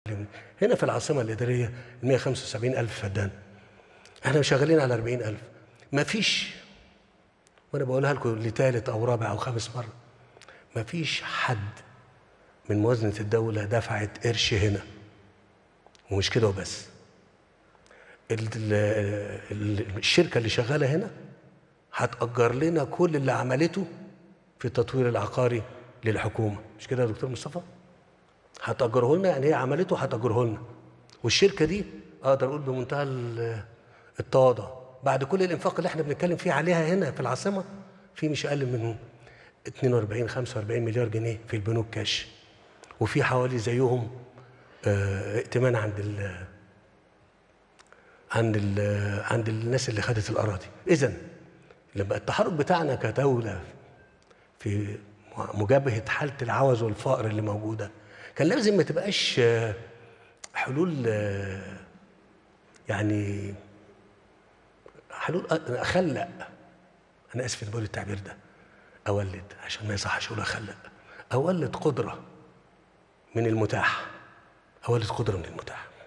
هنا في العاصمة الإدارية 175,000 فدان، احنا شغالين على 40,000. مفيش، وأنا بقولها لكم لثالث أو رابع أو خامس مرة، مفيش حد من موازنة الدولة دفعت قرش هنا. ومش كده وبس، الشركة اللي شغالة هنا هتأجر لنا كل اللي عملته في التطوير العقاري للحكومة. مش كده يا دكتور مصطفى؟ هتأجره لنا، يعني هي عملته هتأجره لنا. والشركة دي أقدر أقول بمنتهى التواضع، بعد كل الإنفاق اللي احنا بنتكلم فيه عليها هنا في العاصمة، في مش أقل من 42 45 مليار جنيه في البنوك كاش، وفي حوالي زيهم ائتمان عند الناس اللي خدت الأراضي. إذن لما التحرك بتاعنا كدولة في مجابهة حالة العوز والفقر اللي موجودة، كان لازم ما تبقاش حلول، يعني حلول أخلق، أنا آسف إني بقول التعبير ده، أولد، عشان ما يصحش أقول أخلق، أولد قدرة من المتاح، أولد قدرة من المتاح.